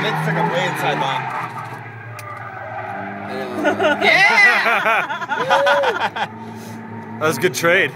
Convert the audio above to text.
Vince took him way inside line. Yeah! That was a good trade.